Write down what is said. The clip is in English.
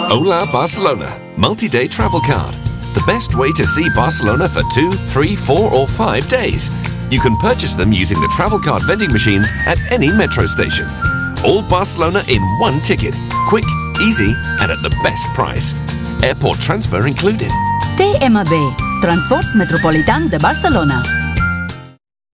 Hola Barcelona, multi-day travel card. The best way to see Barcelona for 2, 3, 4 or 5 days. You can purchase them using the travel card vending machines at any metro station. All Barcelona in one ticket. Quick, easy and at the best price. Airport transfer included. TMB, Transports Metropolitans de Barcelona.